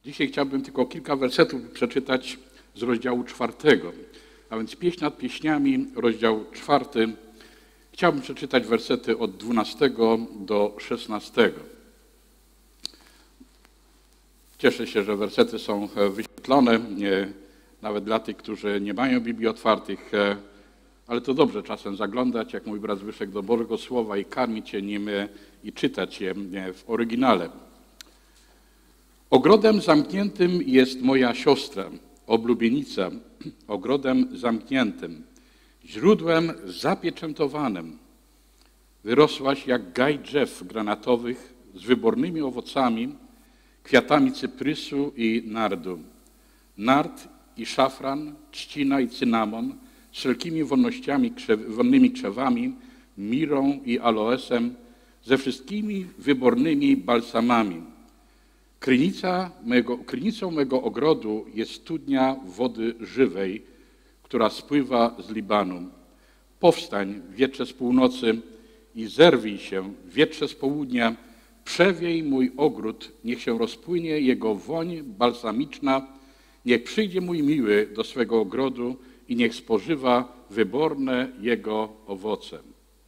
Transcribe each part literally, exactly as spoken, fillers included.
Dzisiaj chciałbym tylko kilka wersetów przeczytać z rozdziału czwartego, a więc Pieśń nad pieśniami, rozdział czwarty. Chciałbym przeczytać wersety od dwunastego do szesnastego. Cieszę się, że wersety są wyświetlone, nawet dla tych, którzy nie mają Biblii otwartych, ale to dobrze czasem zaglądać, jak mój brat Zbyszek, do Bożego Słowa i karmić się nim i czytać je w oryginale. Ogrodem zamkniętym jest moja siostra, oblubienica, ogrodem zamkniętym, źródłem zapieczętowanym. Wyrosłaś jak gaj drzew granatowych z wybornymi owocami, kwiatami cyprysu i nardu. Nard i szafran, trzcina i cynamon, z wszelkimi wonnościami, krzew, wonnymi krzewami, mirą i aloesem, ze wszystkimi wybornymi balsamami. Krynica mego, krynicą mego ogrodu jest studnia wody żywej, która spływa z Libanu. Powstań, wietrze z północy, i zerwij się, wietrze z południa, przewiej mój ogród, niech się rozpłynie jego woń balsamiczna, niech przyjdzie mój miły do swego ogrodu i niech spożywa wyborne jego owoce.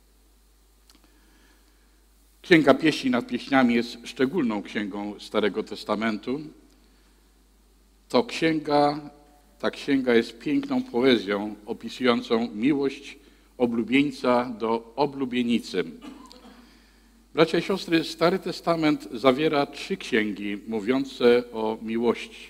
Księga Pieśni nad pieśniami jest szczególną księgą Starego Testamentu. To księga, ta księga jest piękną poezją opisującą miłość oblubieńca do oblubienicy. Bracia i siostry, Stary Testament zawiera trzy księgi mówiące o miłości.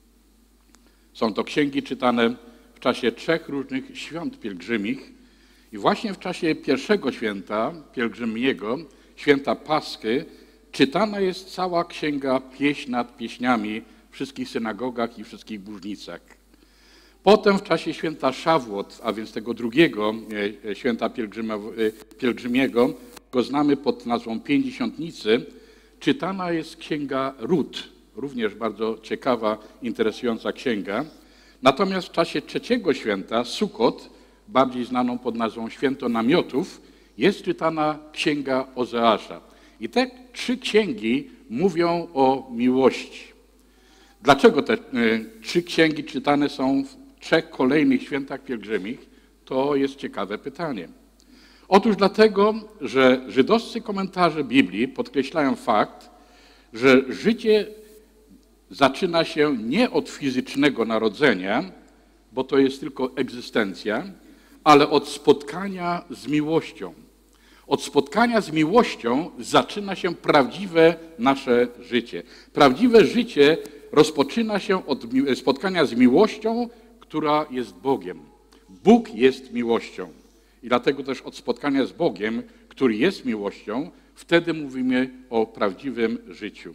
Są to księgi czytane w czasie trzech różnych świąt pielgrzymich i właśnie w czasie pierwszego święta pielgrzymiego, święta Paschy, czytana jest cała księga Pieśń nad pieśniami w wszystkich synagogach i wszystkich bożnicach. Potem w czasie święta Szawłot, a więc tego drugiego święta pielgrzymiego, go znamy pod nazwą Pięćdziesiątnicy, czytana jest księga Rut, również bardzo ciekawa, interesująca księga. Natomiast w czasie trzeciego święta, Sukot, bardziej znaną pod nazwą Święto Namiotów, jest czytana księga Ozeasza. I te trzy księgi mówią o miłości. Dlaczego te trzy księgi czytane są w trzech kolejnych świętach pielgrzymich? To jest ciekawe pytanie. Otóż dlatego, że żydowscy komentarze Biblii podkreślają fakt, że życie zaczyna się nie od fizycznego narodzenia, bo to jest tylko egzystencja, ale od spotkania z miłością. Od spotkania z miłością zaczyna się prawdziwe nasze życie. Prawdziwe życie rozpoczyna się od spotkania z miłością, która jest Bogiem. Bóg jest miłością. I dlatego też od spotkania z Bogiem, który jest miłością, wtedy mówimy o prawdziwym życiu.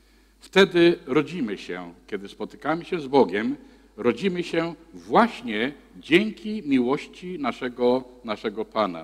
Wtedy rodzimy się, kiedy spotykamy się z Bogiem, rodzimy się właśnie dzięki miłości naszego, naszego Pana.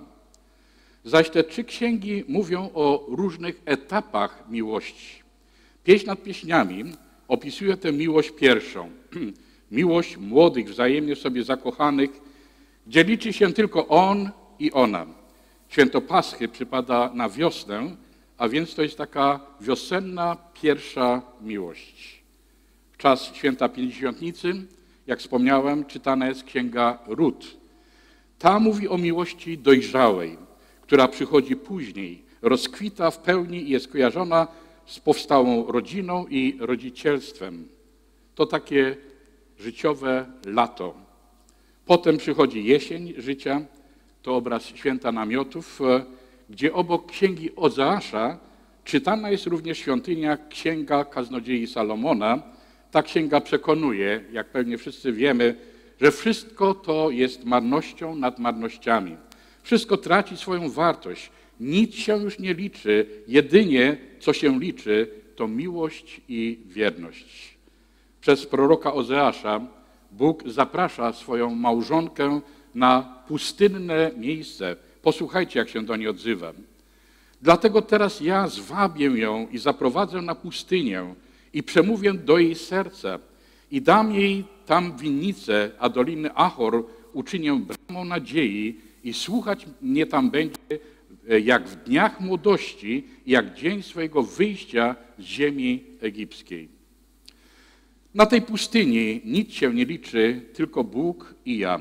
Zaś te trzy księgi mówią o różnych etapach miłości. Pieśń nad pieśniami opisuje tę miłość pierwszą. Miłość młodych, wzajemnie sobie zakochanych, gdzie liczy się tylko on i ona. Święto Paschy przypada na wiosnę, a więc to jest taka wiosenna pierwsza miłość. W czas święta Pięćdziesiątnicy, jak wspomniałem, czytana jest księga Rut. Ta mówi o miłości dojrzałej, która przychodzi później, rozkwita w pełni i jest kojarzona z powstałą rodziną i rodzicielstwem. To takie życiowe lato. Potem przychodzi jesień życia, to obraz święta Namiotów, gdzie obok księgi Ozeasza czytana jest również świątynia księga kaznodziei Salomona. Ta księga przekonuje, jak pewnie wszyscy wiemy, że wszystko to jest marnością nad marnościami. Wszystko traci swoją wartość. Nic się już nie liczy. Jedynie, co się liczy, to miłość i wierność. Przez proroka Ozeasza Bóg zaprasza swoją małżonkę na pustynne miejsce. Posłuchajcie, jak się do niej odzywa. Dlatego teraz ja zwabię ją i zaprowadzę na pustynię i przemówię do jej serca i dam jej tam winnicę, a doliny Achor uczynię bramą nadziei i słuchać mnie tam będzie jak w dniach młodości, jak dzień swojego wyjścia z ziemi egipskiej. Na tej pustyni nic się nie liczy, tylko Bóg i ja.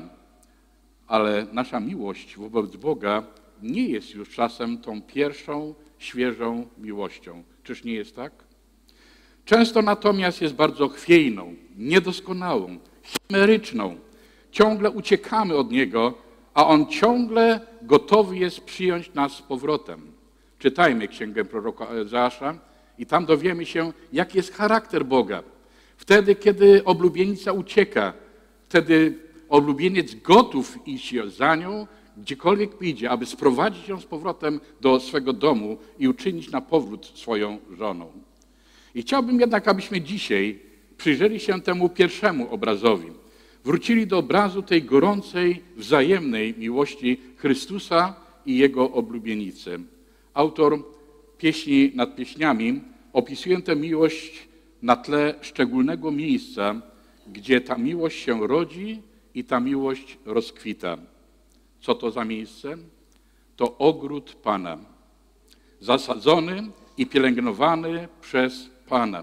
Ale nasza miłość wobec Boga nie jest już czasem tą pierwszą, świeżą miłością. Czyż nie jest tak? Często natomiast jest bardzo chwiejną, niedoskonałą, chimeryczną. Ciągle uciekamy od Niego, a On ciągle gotowy jest przyjąć nas z powrotem. Czytajmy księgę proroka Ezjasza i tam dowiemy się, jaki jest charakter Boga. Wtedy, kiedy oblubienica ucieka, wtedy oblubieniec gotów iść za nią, gdziekolwiek pójdzie, aby sprowadzić ją z powrotem do swego domu i uczynić na powrót swoją żoną. I chciałbym jednak, abyśmy dzisiaj przyjrzeli się temu pierwszemu obrazowi. Wrócili do obrazu tej gorącej, wzajemnej miłości Chrystusa i Jego oblubienicy. Autor Pieśni nad pieśniami opisuje tę miłość na tle szczególnego miejsca, gdzie ta miłość się rodzi i ta miłość rozkwita. Co to za miejsce? To ogród Pana, zasadzony i pielęgnowany przez Pana.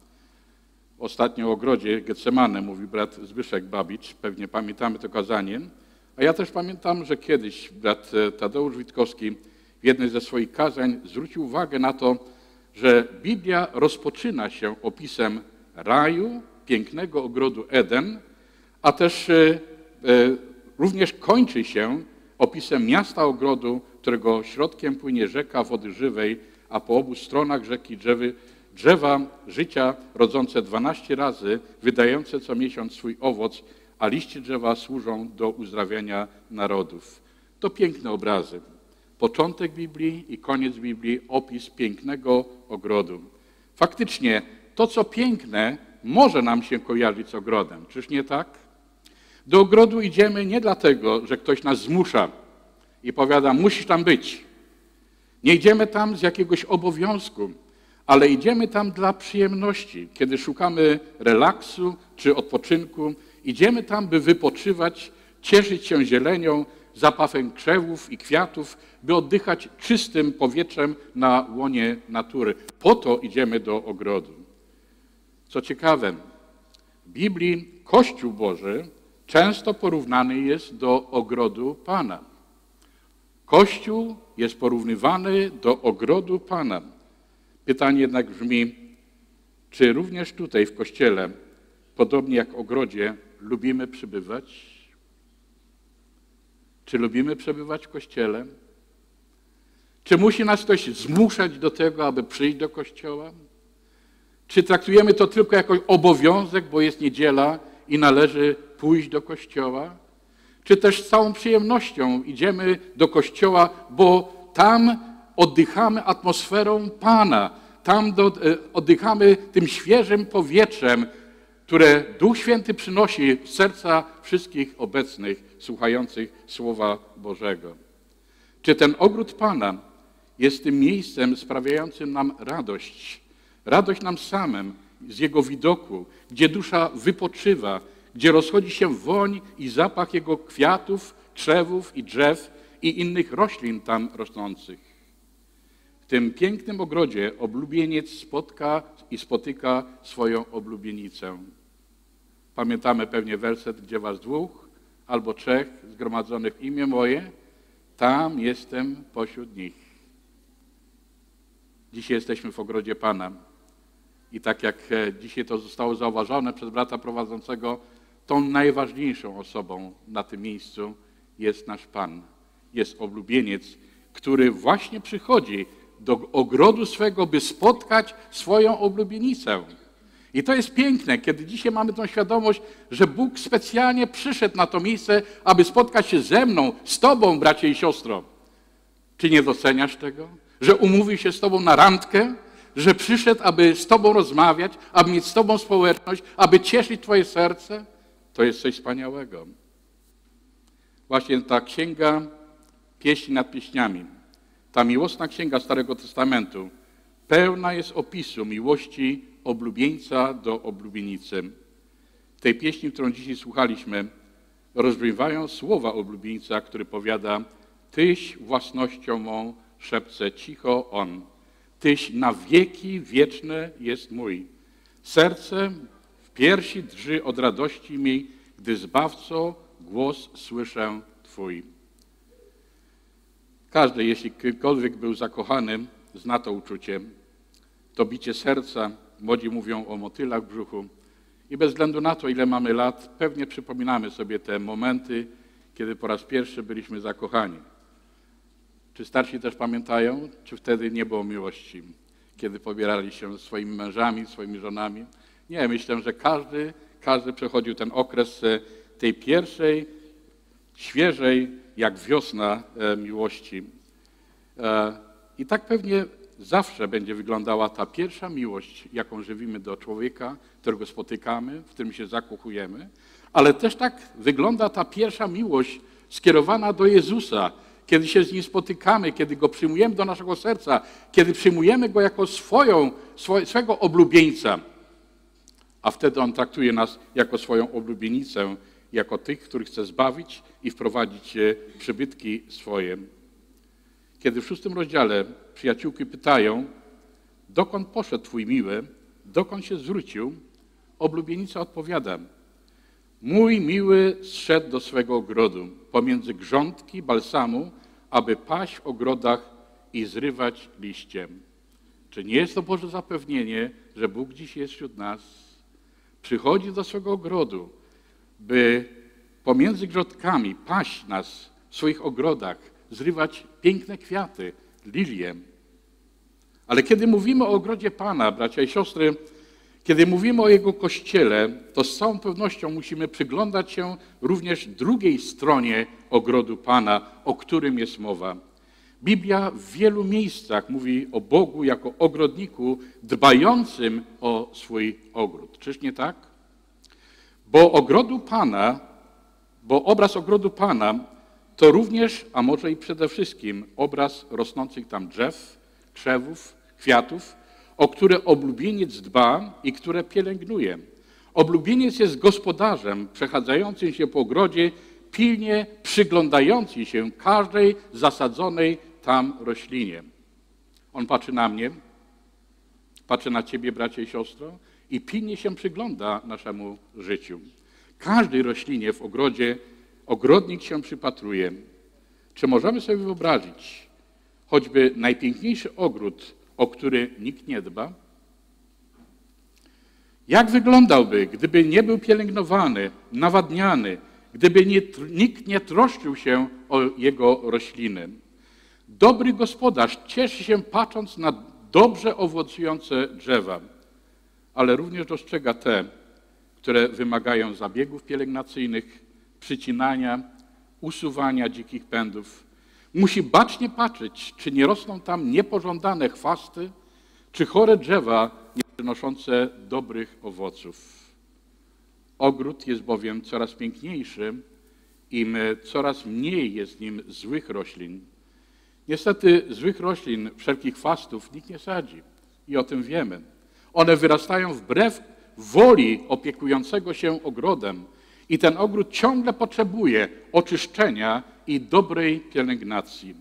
Ostatnio o ogrodzie Getsemane mówi brat Zbyszek Babicz, pewnie pamiętamy to kazanie. A ja też pamiętam, że kiedyś brat Tadeusz Witkowski w jednej ze swoich kazań zwrócił uwagę na to, że Biblia rozpoczyna się opisem raju, pięknego ogrodu Eden, a też e, również kończy się opisem miasta ogrodu, którego środkiem płynie rzeka wody żywej, a po obu stronach rzeki drzewy, drzewa życia rodzące dwanaście razy, wydające co miesiąc swój owoc, a liście drzewa służą do uzdrawiania narodów. To piękne obrazy. Początek Biblii i koniec Biblii, opis pięknego ogrodu. Faktycznie to, co piękne, może nam się kojarzyć z ogrodem. Czyż nie tak? Do ogrodu idziemy nie dlatego, że ktoś nas zmusza i powiada, musisz tam być. Nie idziemy tam z jakiegoś obowiązku, ale idziemy tam dla przyjemności. Kiedy szukamy relaksu czy odpoczynku, idziemy tam, by wypoczywać, cieszyć się zielenią, zapachem krzewów i kwiatów, by oddychać czystym powietrzem na łonie natury. Po to idziemy do ogrodu. Co ciekawe, w Biblii Kościół Boży często porównany jest do ogrodu Pana. Kościół jest porównywany do ogrodu Pana. Pytanie jednak brzmi, czy również tutaj w Kościele, podobnie jak w ogrodzie, lubimy przybywać? Czy lubimy przebywać w Kościele? Czy musi nas ktoś zmuszać do tego, aby przyjść do Kościoła? Czy traktujemy to tylko jako obowiązek, bo jest niedziela i należy pójść do Kościoła? Czy też z całą przyjemnością idziemy do Kościoła, bo tam oddychamy atmosferą Pana, tam do, oddychamy tym świeżym powietrzem, które Duch Święty przynosi w serca wszystkich obecnych, słuchających Słowa Bożego. Czy ten ogród Pana jest tym miejscem sprawiającym nam radość, radość nam samym z Jego widoku, gdzie dusza wypoczywa, gdzie rozchodzi się woń i zapach Jego kwiatów, krzewów i drzew i innych roślin tam rosnących. W tym pięknym ogrodzie oblubieniec spotka i spotyka swoją oblubienicę. Pamiętamy pewnie werset, gdzie was dwóch albo trzech zgromadzonych w imię moje, tam jestem pośród nich. Dzisiaj jesteśmy w ogrodzie Pana i tak jak dzisiaj to zostało zauważone przez brata prowadzącego, tą najważniejszą osobą na tym miejscu jest nasz Pan. Jest oblubieniec, który właśnie przychodzi do ogrodu swego, by spotkać swoją oblubienicę. I to jest piękne, kiedy dzisiaj mamy tą świadomość, że Bóg specjalnie przyszedł na to miejsce, aby spotkać się ze mną, z Tobą, bracie i siostro. Czy nie doceniasz tego? Że umówił się z Tobą na randkę, że przyszedł, aby z Tobą rozmawiać, aby mieć z Tobą społeczność, aby cieszyć Twoje serce? To jest coś wspaniałego. Właśnie ta księga Pieśni nad pieśniami, ta miłosna księga Starego Testamentu, pełna jest opisu miłości oblubieńca do oblubienicy. W tej pieśni, którą dzisiaj słuchaliśmy, rozbrzmiewają słowa oblubieńca, który powiada: Tyś własnością mą, szepce cicho on. Tyś na wieki wieczne jest mój. Serce piersi drży od radości mi, gdy Zbawco głos słyszę Twój. Każdy, jeśli ktokolwiek był zakochany, zna to uczucie. To bicie serca, młodzi mówią o motylach w brzuchu. I bez względu na to, ile mamy lat, pewnie przypominamy sobie te momenty, kiedy po raz pierwszy byliśmy zakochani. Czy starsi też pamiętają, czy wtedy nie było miłości, kiedy pobierali się swoimi mężami, swoimi żonami? Nie, myślę, że każdy, każdy przechodził ten okres tej pierwszej, świeżej, jak wiosna miłości. I tak pewnie zawsze będzie wyglądała ta pierwsza miłość, jaką żywimy do człowieka, którego spotykamy, w którym się zakochujemy, ale też tak wygląda ta pierwsza miłość skierowana do Jezusa, kiedy się z Nim spotykamy, kiedy Go przyjmujemy do naszego serca, kiedy przyjmujemy Go jako swoją, swojego oblubieńca, a wtedy On traktuje nas jako swoją oblubienicę, jako tych, których chce zbawić i wprowadzić w przybytki swoje. Kiedy w szóstym rozdziale przyjaciółki pytają, dokąd poszedł Twój miły, dokąd się zwrócił, oblubienica odpowiada, mój miły zszedł do swego ogrodu, pomiędzy grządki balsamu, aby paść w ogrodach i zrywać liście. Czy nie jest to Boże zapewnienie, że Bóg dziś jest wśród nas? Przychodzi do swego ogrodu, by pomiędzy grządkami paść nas w swoich ogrodach, zrywać piękne kwiaty, lilie. Ale kiedy mówimy o ogrodzie Pana, bracia i siostry, kiedy mówimy o Jego Kościele, to z całą pewnością musimy przyglądać się również drugiej stronie ogrodu Pana, o którym jest mowa. Biblia w wielu miejscach mówi o Bogu jako ogrodniku dbającym o swój ogród. Czyż nie tak? Bo ogrodu Pana, bo obraz ogrodu Pana to również, a może i przede wszystkim obraz rosnących tam drzew, krzewów, kwiatów, o które oblubieniec dba i które pielęgnuje. Oblubieniec jest gospodarzem przechadzającym się po ogrodzie, pilnie przyglądający się każdej zasadzonej tam roślinie. On patrzy na mnie, patrzy na ciebie, bracie i siostro, i pilnie się przygląda naszemu życiu. Każdej roślinie w ogrodzie ogrodnik się przypatruje. Czy możemy sobie wyobrazić choćby najpiękniejszy ogród, o który nikt nie dba? Jak wyglądałby, gdyby nie był pielęgnowany, nawadniany, gdyby nie, nikt nie troszczył się o jego rośliny? Dobry gospodarz cieszy się patrząc na dobrze owocujące drzewa, ale również dostrzega te, które wymagają zabiegów pielęgnacyjnych, przycinania, usuwania dzikich pędów. Musi bacznie patrzeć, czy nie rosną tam niepożądane chwasty, czy chore drzewa nie przynoszące dobrych owoców. Ogród jest bowiem coraz piękniejszy, im coraz mniej jest nim złych roślin. Niestety złych roślin, wszelkich chwastów nikt nie sadzi i o tym wiemy. One wyrastają wbrew woli opiekującego się ogrodem i ten ogród ciągle potrzebuje oczyszczenia i dobrej pielęgnacji.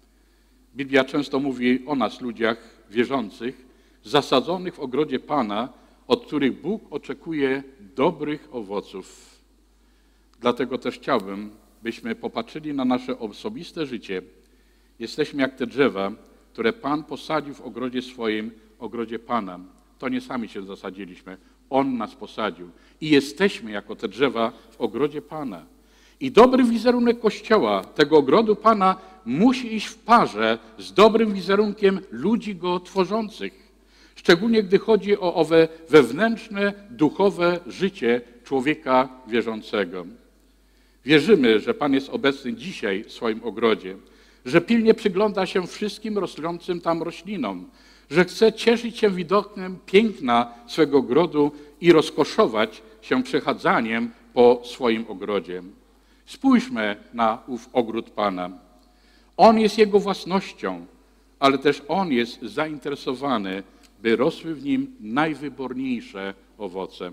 Biblia często mówi o nas, ludziach wierzących, zasadzonych w ogrodzie Pana, od których Bóg oczekuje dobrych owoców. Dlatego też chciałbym, byśmy popatrzyli na nasze osobiste życie. Jesteśmy jak te drzewa, które Pan posadził w ogrodzie swoim, ogrodzie Pana. To nie sami się zasadziliśmy. On nas posadził. I jesteśmy jako te drzewa w ogrodzie Pana. I dobry wizerunek Kościoła, tego ogrodu Pana, musi iść w parze z dobrym wizerunkiem ludzi go tworzących. Szczególnie gdy chodzi o owe wewnętrzne, duchowe życie człowieka wierzącego. Wierzymy, że Pan jest obecny dzisiaj w swoim ogrodzie, że pilnie przygląda się wszystkim rosnącym tam roślinom, że chce cieszyć się widokiem piękna swego ogrodu i rozkoszować się przechadzaniem po swoim ogrodzie. Spójrzmy na ów ogród Pana. On jest Jego własnością, ale też On jest zainteresowany, by rosły w nim najwyborniejsze owoce.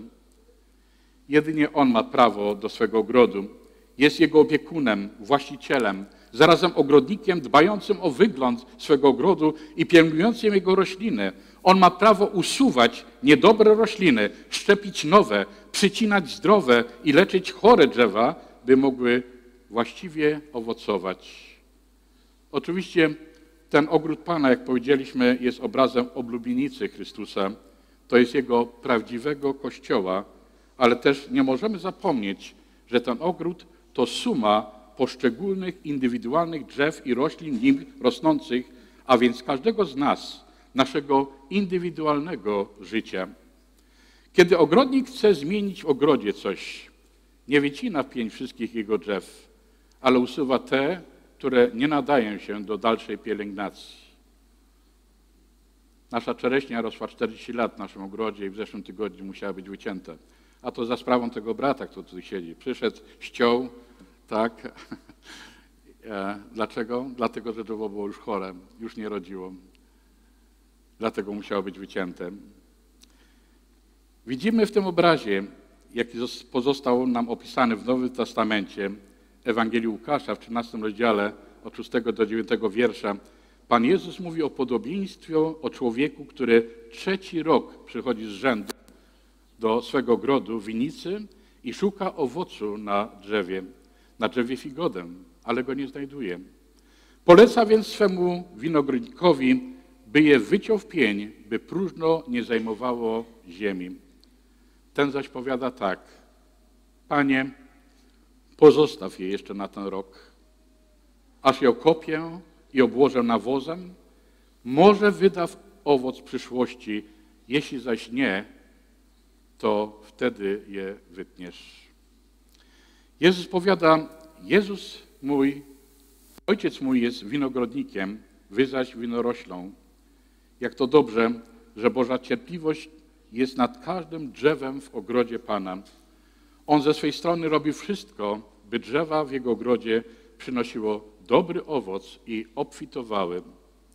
Jedynie On ma prawo do swego ogrodu. Jest Jego opiekunem, właścicielem, zarazem ogrodnikiem dbającym o wygląd swego ogrodu i pielęgnującym jego rośliny. On ma prawo usuwać niedobre rośliny, szczepić nowe, przycinać zdrowe i leczyć chore drzewa, by mogły właściwie owocować. Oczywiście ten ogród Pana, jak powiedzieliśmy, jest obrazem oblubienicy Chrystusa. To jest Jego prawdziwego Kościoła, ale też nie możemy zapomnieć, że ten ogród to suma poszczególnych indywidualnych drzew i roślin w nim rosnących, a więc każdego z nas, naszego indywidualnego życia. Kiedy ogrodnik chce zmienić w ogrodzie coś, nie wycina w pień wszystkich jego drzew, ale usuwa te, które nie nadają się do dalszej pielęgnacji. Nasza czereśnia rosła czterdzieści lat w naszym ogrodzie i w zeszłym tygodniu musiała być wycięta. A to za sprawą tego brata, który tu siedzi. Przyszedł, ściął, tak. Dlaczego? Dlatego, że drzewo było już chore, już nie rodziło. Dlatego musiało być wycięte. Widzimy w tym obrazie, jaki pozostał nam opisany w Nowym Testamencie, Ewangelii Łukasza w trzynastym rozdziale od szóstego do dziewiątego wiersza. Pan Jezus mówi o podobieństwie o człowieku, który trzeci rok przychodzi z rzędu do swego ogrodu, winicy i szuka owocu na drzewie, na drzewie figodem, ale go nie znajduje. Poleca więc swemu winogrodnikowi, by je wyciął w pień, by próżno nie zajmowało ziemi. Ten zaś powiada tak: Panie, pozostaw je jeszcze na ten rok, aż je okopię i obłożę nawozem, może wyda owoc w przyszłości, jeśli zaś nie, to wtedy je wytniesz. Jezus powiada: Jezus mój, Ojciec mój jest winogrodnikiem, wy zaś winoroślą. Jak to dobrze, że Boża cierpliwość jest nad każdym drzewem w ogrodzie Pana. On ze swej strony robi wszystko, by drzewa w Jego ogrodzie przynosiło dobry owoc i obfitowały.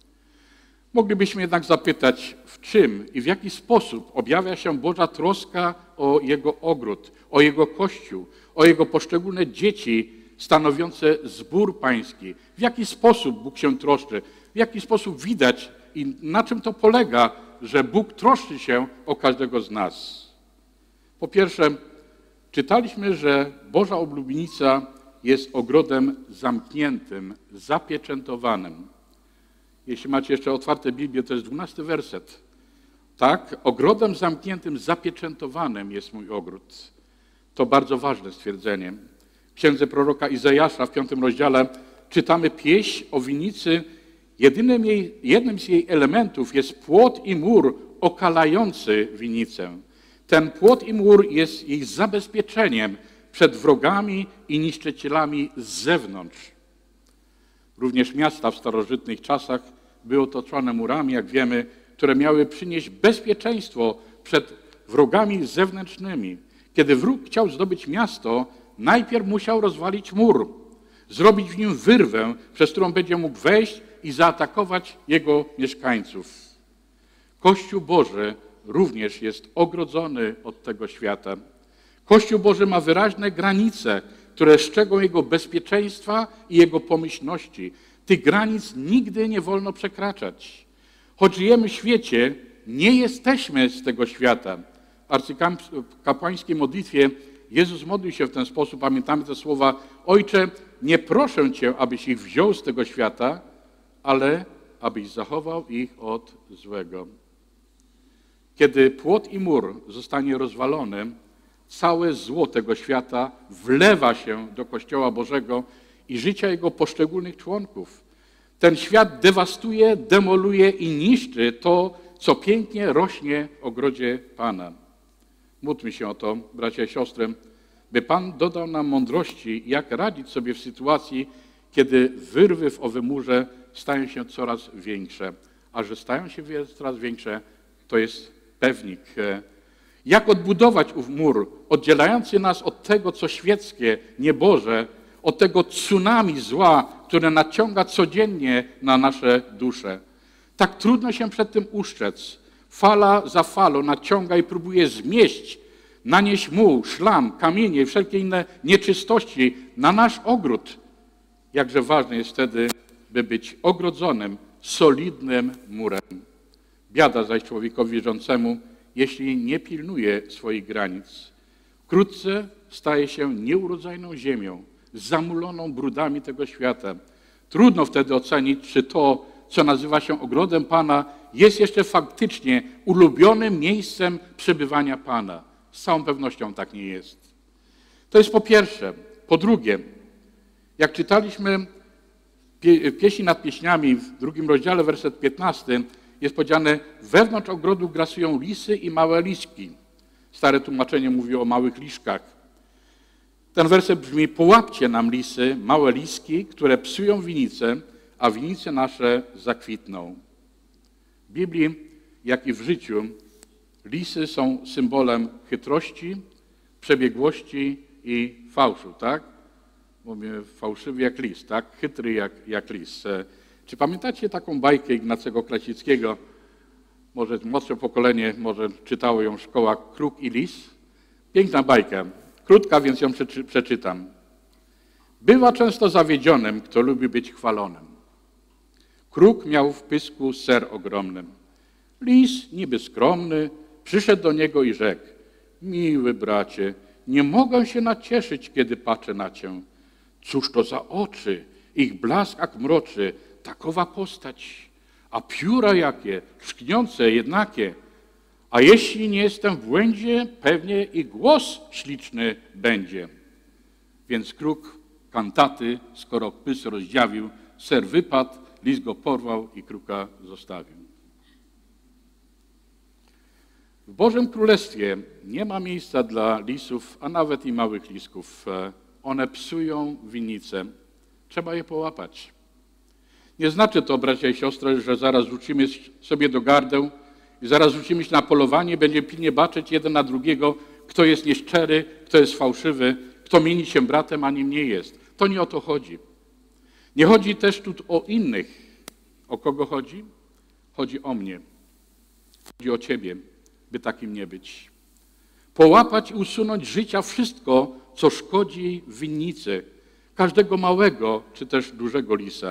Moglibyśmy jednak zapytać, w czym i w jaki sposób objawia się Boża troska o Jego ogród, o Jego Kościół, o Jego poszczególne dzieci stanowiące zbór pański. W jaki sposób Bóg się troszczy, w jaki sposób widać i na czym to polega, że Bóg troszczy się o każdego z nas. Po pierwsze, czytaliśmy, że Boża oblubienica jest ogrodem zamkniętym, zapieczętowanym. Jeśli macie jeszcze otwarte Biblię, to jest dwunasty werset. Tak, ogrodem zamkniętym, zapieczętowanym jest mój ogród. To bardzo ważne stwierdzenie. W księdze proroka Izajasza w piątym rozdziale czytamy pieśń o winicy. Jedynym jej, jednym z jej elementów jest płot i mur okalający winicę. Ten płot i mur jest jej zabezpieczeniem przed wrogami i niszczycielami z zewnątrz. Również miasta w starożytnych czasach były otoczone murami, jak wiemy, które miały przynieść bezpieczeństwo przed wrogami zewnętrznymi. Kiedy wróg chciał zdobyć miasto, najpierw musiał rozwalić mur, zrobić w nim wyrwę, przez którą będzie mógł wejść i zaatakować jego mieszkańców. Kościół Boży również jest ogrodzony od tego świata. Kościół Boży ma wyraźne granice, które strzegą Jego bezpieczeństwa i Jego pomyślności. Tych granic nigdy nie wolno przekraczać. Choć żyjemy w świecie, nie jesteśmy z tego świata. W arcykapłańskiej modlitwie Jezus modlił się w ten sposób, pamiętamy te słowa: Ojcze, nie proszę Cię, abyś ich wziął z tego świata, ale abyś zachował ich od złego. Kiedy płot i mur zostanie rozwalony, całe zło tego świata wlewa się do Kościoła Bożego i życia jego poszczególnych członków. Ten świat dewastuje, demoluje i niszczy to, co pięknie rośnie w ogrodzie Pana. Módlmy się o to, bracia i siostry, by Pan dodał nam mądrości, jak radzić sobie w sytuacji, kiedy wyrwy w owym murze stają się coraz większe. A że stają się coraz większe, to jest pewnik. Jak odbudować ów mur, oddzielający nas od tego, co świeckie, nieboże, od tego tsunami zła, które naciąga codziennie na nasze dusze. Tak trudno się przed tym uszczec. Fala za falą naciąga i próbuje zmieść, nanieść muł, szlam, kamienie i wszelkie inne nieczystości na nasz ogród. Jakże ważne jest wtedy, by być ogrodzonym, solidnym murem. Biada zaś człowiekowi wierzącemu, jeśli nie pilnuje swoich granic. Wkrótce staje się nieurodzajną ziemią, zamuloną brudami tego świata. Trudno wtedy ocenić, czy to, co nazywa się ogrodem Pana, jest jeszcze faktycznie ulubionym miejscem przebywania Pana. Z całą pewnością tak nie jest. To jest po pierwsze. Po drugie, jak czytaliśmy w Pieśni nad Pieśniami w drugim rozdziale, werset piętnasty, jest powiedziane: wewnątrz ogrodu grasują lisy i małe liszki. Stare tłumaczenie mówi o małych liszkach. Ten werset brzmi: połapcie nam lisy, małe liski, które psują winice, a winice nasze zakwitną. W Biblii, jak i w życiu, lisy są symbolem chytrości, przebiegłości i fałszu, tak? Mówię fałszywy jak lis, tak? Chytry jak, jak lis. Czy pamiętacie taką bajkę Ignacego Klasickiego? Może młodsze pokolenie może czytało ją w szkołach, Kruk i lis. Piękna bajka, krótka, więc ją przeczy, przeczytam. Bywa często zawiedzionym, kto lubi być chwalonym. Kruk miał w pysku ser ogromnym. Lis, niby skromny, przyszedł do niego i rzekł: miły bracie, nie mogę się nacieszyć, kiedy patrzę na cię. Cóż to za oczy, ich blask jak mroczy, takowa postać, a pióra jakie, tkniące jednakie. A jeśli nie jestem w błędzie, pewnie i głos śliczny będzie. Więc kruk kantaty, skoro pys rozdziawił, ser wypadł, lis go porwał i kruka zostawił. W Bożym Królestwie nie ma miejsca dla lisów, a nawet i małych lisków. One psują winnice. Trzeba je połapać. Nie znaczy to, bracia i siostry, że zaraz rzucimy sobie do gardeł i zaraz rzucimy się na polowanie, będziemy pilnie baczyć jeden na drugiego, kto jest nieszczery, kto jest fałszywy, kto mieni się bratem, a nim nie jest. To nie o to chodzi. Nie chodzi też tu o innych. O kogo chodzi? Chodzi o mnie. Chodzi o ciebie, by takim nie być. Połapać i usunąć z życia wszystko, co szkodzi winnicy, każdego małego czy też dużego lisa.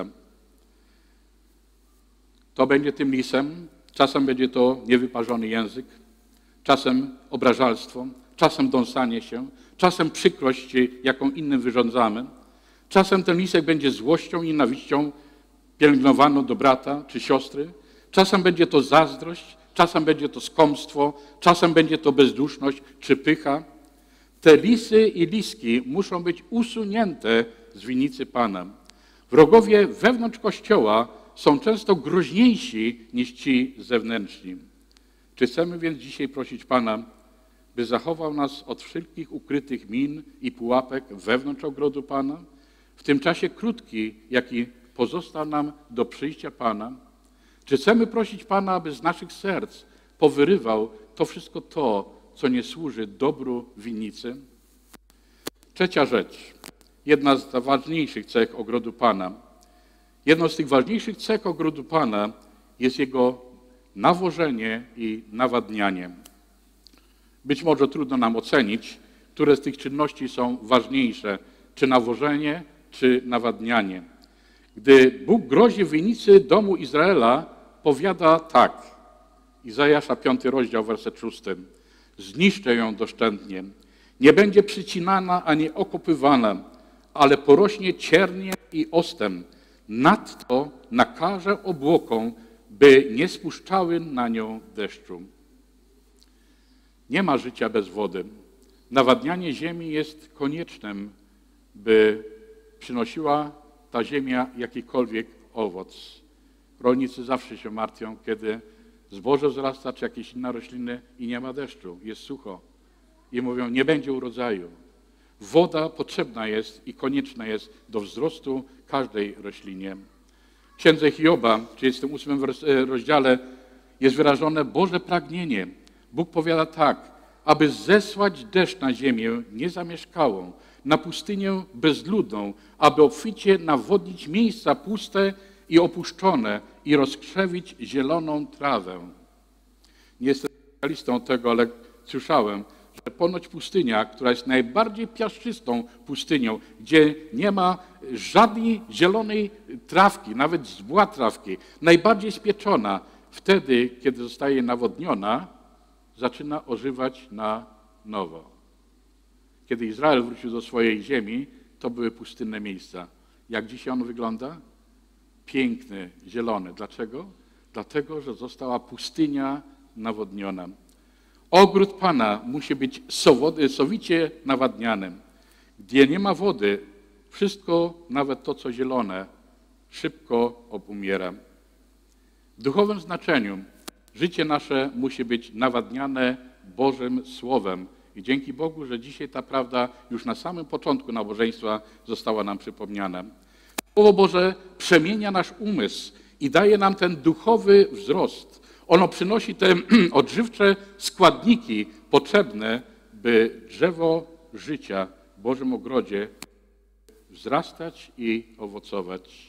To będzie tym lisem, czasem będzie to niewyparzony język, czasem obrażalstwo, czasem dąsanie się, czasem przykrość, jaką innym wyrządzamy. Czasem ten lisek będzie złością i nienawiścią pielęgnowaną do brata czy siostry. Czasem będzie to zazdrość, czasem będzie to skąpstwo, czasem będzie to bezduszność czy pycha. Te lisy i liski muszą być usunięte z winnicy Pana. Wrogowie wewnątrz Kościoła są często groźniejsi niż ci zewnętrzni. Czy chcemy więc dzisiaj prosić Pana, by zachował nas od wszelkich ukrytych min i pułapek wewnątrz ogrodu Pana, w tym czasie krótki, jaki pozostał nam do przyjścia Pana? Czy chcemy prosić Pana, aby z naszych serc powyrywał to wszystko to, co nie służy dobru winnicy? Trzecia rzecz, jedna z ważniejszych cech ogrodu Pana. Jedną z tych ważniejszych cech ogrodu Pana jest jego nawożenie i nawadnianie. Być może trudno nam ocenić, które z tych czynności są ważniejsze, czy nawożenie, czy nawadnianie. Gdy Bóg grozi winnicy domu Izraela, powiada tak, Izajasza piąty rozdział, werset szósty. Zniszczę ją doszczętnie. Nie będzie przycinana ani okopywana, ale porośnie ciernie i ostem. Nadto nakażę obłokom, by nie spuszczały na nią deszczu. Nie ma życia bez wody. Nawadnianie ziemi jest koniecznym, by przynosiła ta ziemia jakikolwiek owoc. Rolnicy zawsze się martwią, kiedy zboże wzrasta, czy jakieś inne rośliny i nie ma deszczu, jest sucho. I mówią, nie będzie urodzaju. Woda potrzebna jest i konieczna jest do wzrostu każdej roślinie. W Księdze Hioba, w trzydziestym ósmym rozdziale, jest wyrażone Boże pragnienie. Bóg powiada tak, aby zesłać deszcz na ziemię niezamieszkałą, na pustynię bezludną, aby obficie nawodnić miejsca puste i opuszczone i rozkrzewić zieloną trawę. Nie jestem specjalistą tego, ale słyszałem, że ponoć pustynia, która jest najbardziej piaszczystą pustynią, gdzie nie ma żadnej zielonej trawki, nawet zbła trawki, najbardziej spieczona, wtedy, kiedy zostaje nawodniona, zaczyna ożywać na nowo. Kiedy Izrael wrócił do swojej ziemi, to były pustynne miejsca. Jak dzisiaj on wygląda? Piękny, zielony. Dlaczego? Dlatego, że została pustynia nawodniona. Ogród Pana musi być sowicie nawadnianym. Gdzie nie ma wody, wszystko, nawet to, co zielone, szybko obumiera. W duchowym znaczeniu życie nasze musi być nawadniane Bożym Słowem. I dzięki Bogu, że dzisiaj ta prawda już na samym początku nabożeństwa została nam przypomniana. Słowo Boże przemienia nasz umysł i daje nam ten duchowy wzrost. Ono przynosi te odżywcze składniki potrzebne, by drzewo życia w Bożym ogrodzie wzrastać i owocować.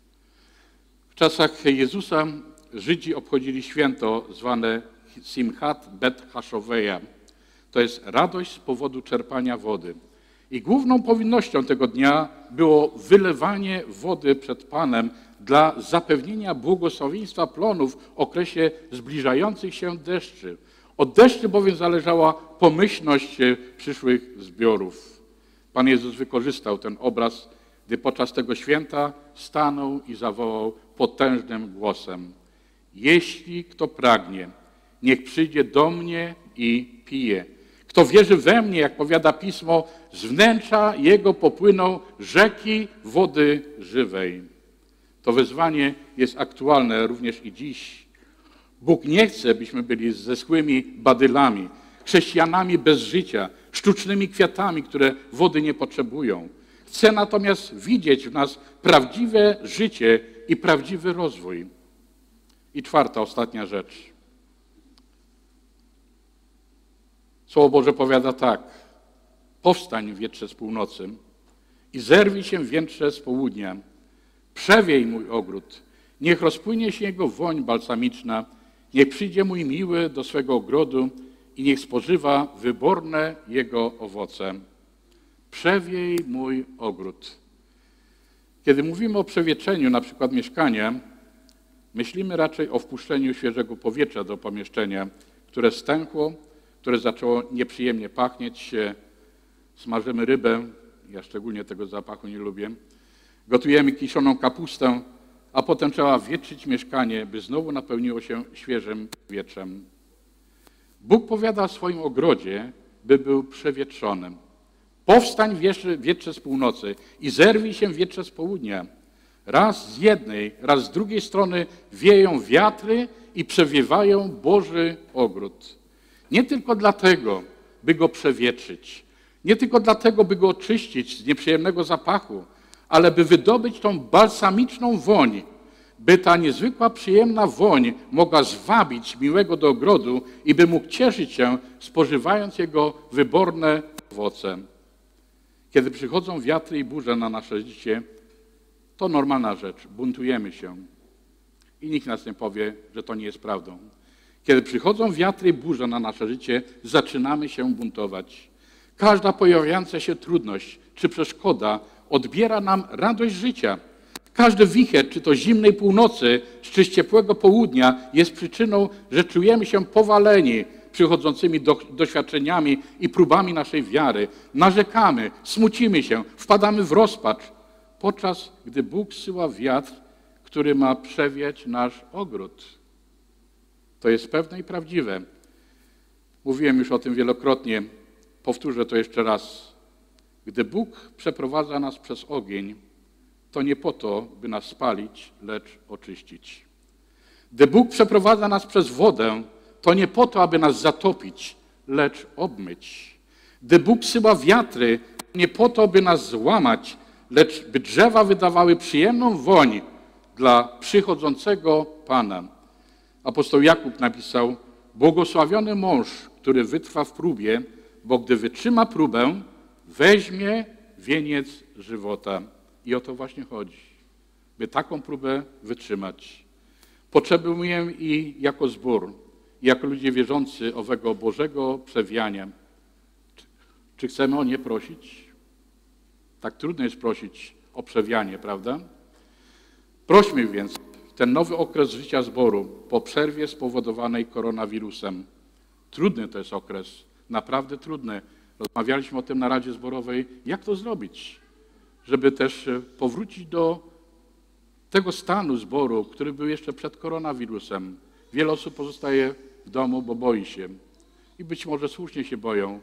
W czasach Jezusa Żydzi obchodzili święto zwane Simchat Bet Hashoveja. To jest radość z powodu czerpania wody. I główną powinnością tego dnia było wylewanie wody przed Panem dla zapewnienia błogosławieństwa plonów w okresie zbliżających się deszczy. Od deszczy bowiem zależała pomyślność przyszłych zbiorów. Pan Jezus wykorzystał ten obraz, gdy podczas tego święta stanął i zawołał potężnym głosem: jeśli kto pragnie, niech przyjdzie do mnie i pije. Kto wierzy we mnie, jak powiada Pismo, z wnętrza jego popłyną rzeki wody żywej. To wezwanie jest aktualne również i dziś. Bóg nie chce, byśmy byli zeschłymi badylami, chrześcijanami bez życia, sztucznymi kwiatami, które wody nie potrzebują. Chce natomiast widzieć w nas prawdziwe życie i prawdziwy rozwój. I czwarta, ostatnia rzecz. Słowo Boże powiada tak: powstań, wietrze z północy, i zerwij się, wietrze z południa. Przewiej mój ogród, niech rozpłynie się jego woń balsamiczna, niech przyjdzie mój miły do swego ogrodu i niech spożywa wyborne jego owoce. Przewiej mój ogród. Kiedy mówimy o przewietrzeniu, na przykład mieszkania, myślimy raczej o wpuszczeniu świeżego powietrza do pomieszczenia, które stęchło, które zaczęło nieprzyjemnie pachnieć. Smażymy rybę, ja szczególnie tego zapachu nie lubię, gotujemy kiszoną kapustę, a potem trzeba wietrzyć mieszkanie, by znowu napełniło się świeżym powietrzem. Bóg powiada o swoim ogrodzie, by był przewietrzonym. Powstań, wietrze z północy, i zerwij się, wietrze z południa. Raz z jednej, raz z drugiej strony wieją wiatry i przewiewają Boży ogród. Nie tylko dlatego, by go przewietrzyć, nie tylko dlatego, by go oczyścić z nieprzyjemnego zapachu, ale by wydobyć tą balsamiczną woń, by ta niezwykła, przyjemna woń mogła zwabić miłego do ogrodu i by mógł cieszyć się, spożywając jego wyborne owoce. Kiedy przychodzą wiatry i burze na nasze życie, to normalna rzecz, buntujemy się. I nikt nas nie powie, że to nie jest prawdą. Kiedy przychodzą wiatry i burze na nasze życie, zaczynamy się buntować. Każda pojawiająca się trudność czy przeszkoda odbiera nam radość życia. Każdy wicher, czy to zimnej północy, czy z ciepłego południa, jest przyczyną, że czujemy się powaleni przychodzącymi do, doświadczeniami i próbami naszej wiary. Narzekamy, smucimy się, wpadamy w rozpacz, podczas gdy Bóg zsyła wiatr, który ma przewiać nasz ogród. To jest pewne i prawdziwe. Mówiłem już o tym wielokrotnie, powtórzę to jeszcze raz. Gdy Bóg przeprowadza nas przez ogień, to nie po to, by nas spalić, lecz oczyścić. Gdy Bóg przeprowadza nas przez wodę, to nie po to, aby nas zatopić, lecz obmyć. Gdy Bóg syła wiatry, nie po to, by nas złamać, lecz by drzewa wydawały przyjemną woń dla przychodzącego Pana. Apostoł Jakub napisał: błogosławiony mąż, który wytrwa w próbie, bo gdy wytrzyma próbę, weźmie wieniec żywota. I o to właśnie chodzi, by taką próbę wytrzymać. Potrzebujemy i jako zbór, i jako ludzie wierzący owego Bożego przewiania. Czy chcemy o nie prosić? Tak trudno jest prosić o przewianie, prawda? Prośmy więc w ten nowy okres życia zboru po przerwie spowodowanej koronawirusem. Trudny to jest okres, naprawdę trudny. Rozmawialiśmy o tym na Radzie Zborowej, jak to zrobić, żeby też powrócić do tego stanu zboru, który był jeszcze przed koronawirusem. Wiele osób pozostaje w domu, bo boi się. I być może słusznie się boją,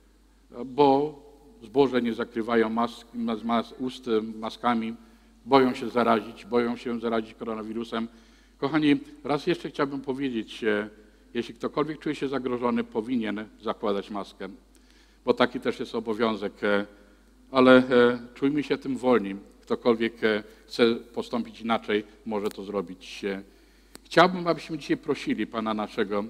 bo zboże nie zakrywają mask, mas, ust maskami, boją się zarazić, boją się zarazić koronawirusem. Kochani, raz jeszcze chciałbym powiedzieć, jeśli ktokolwiek czuje się zagrożony, powinien zakładać maskę, bo taki też jest obowiązek, ale czujmy się tym wolni. Ktokolwiek chce postąpić inaczej, może to zrobić. Chciałbym, abyśmy dzisiaj prosili Pana naszego,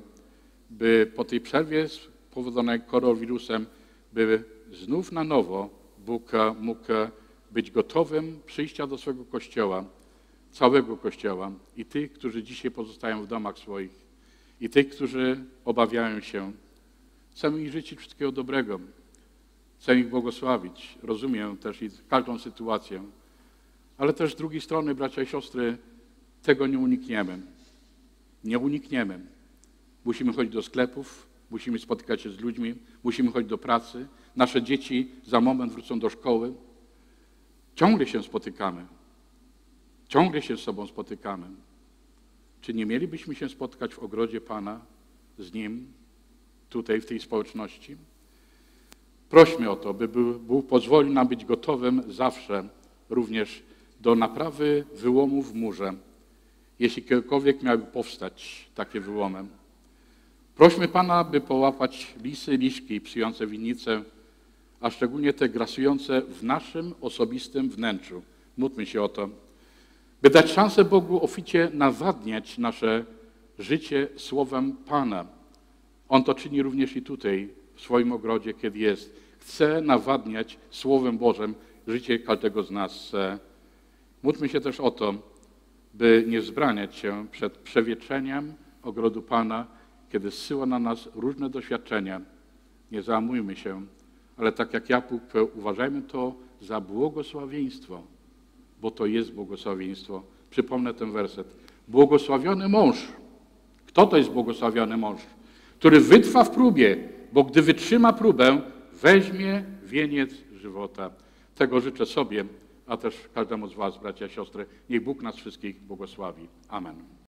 by po tej przerwie spowodowanej koronawirusem, by znów na nowo Bóg mógł być gotowym przyjścia do swego Kościoła, całego Kościoła i tych, którzy dzisiaj pozostają w domach swoich, i tych, którzy obawiają się. Chcemy ich życzyć wszystkiego dobrego. Chcę ich błogosławić. Rozumiem też i każdą sytuację. Ale też z drugiej strony, bracia i siostry, tego nie unikniemy. Nie unikniemy. Musimy chodzić do sklepów, musimy spotykać się z ludźmi, musimy chodzić do pracy. Nasze dzieci za moment wrócą do szkoły. Ciągle się spotykamy. Ciągle się z sobą spotykamy. Czy nie mielibyśmy się spotkać w ogrodzie Pana z Nim, tutaj w tej społeczności? Prośmy o to, by Bóg pozwolił nam być gotowym zawsze również do naprawy wyłomu w murze, jeśli kiedykolwiek miałyby powstać takie wyłomy. Prośmy Pana, by połapać lisy, liszki psujące winnice, a szczególnie te grasujące w naszym osobistym wnętrzu. Módlmy się o to, by dać szansę Bogu oficie nawadniać nasze życie słowem Pana. On to czyni również i tutaj, w swoim ogrodzie, kiedy jest. Chce nawadniać Słowem Bożym życie każdego z nas. Módlmy się też o to, by nie wzbraniać się przed przewietrzeniem ogrodu Pana, kiedy zsyła na nas różne doświadczenia. Nie załamujmy się, ale tak jak Jakub, uważajmy to za błogosławieństwo, bo to jest błogosławieństwo. Przypomnę ten werset. Błogosławiony mąż. Kto to jest błogosławiony mąż? Który wytrwa w próbie, bo gdy wytrzyma próbę, weźmie wieniec żywota. Tego życzę sobie, a też każdemu z was, bracia i siostry. Niech Bóg nas wszystkich błogosławi. Amen.